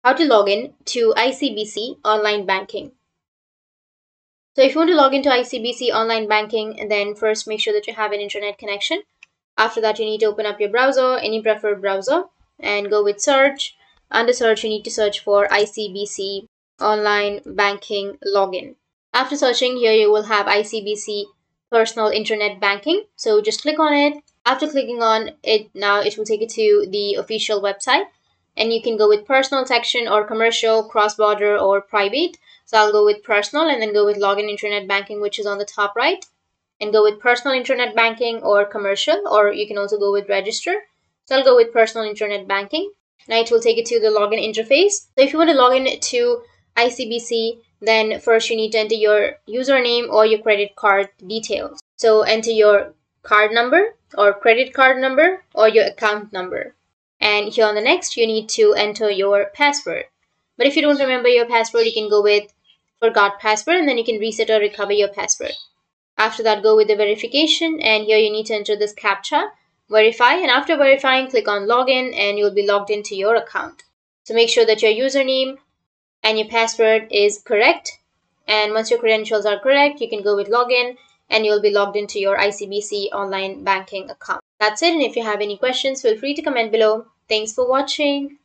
how to log in to ICBC online banking. So if you want to log into ICBC online banking, then first make sure that you have an internet connection. After that, you need to open up your browser, any preferred browser, and go with search. Under search, you need to search for ICBC online banking login. After searching, here you will have ICBC personal internet banking. So just click on it. After clicking on it, now it will take you to the official website, and you can go with personal section or commercial, cross-border, or private. So I'll go with personal and then go with login internet banking, which is on the top right, and go with personal internet banking or commercial, or you can also go with register. So I'll go with personal internet banking. Now it will take you to the login interface. So if you want to log in to ICBC, then first you need to enter your username or your credit card details. So enter your card number or credit card number or your account number. And here on the next, you need to enter your password. But if you don't remember your password, you can go with forgot password, and then you can reset or recover your password. After that, go with the verification, and here you need to enter this Captcha, verify, and after verifying, click on login and you'll be logged into your account. So make sure that your username and your password is correct, and once your credentials are correct, you can go with login and you'll be logged into your ICBC online banking account. That's it, and if you have any questions, feel free to comment below. Thanks for watching.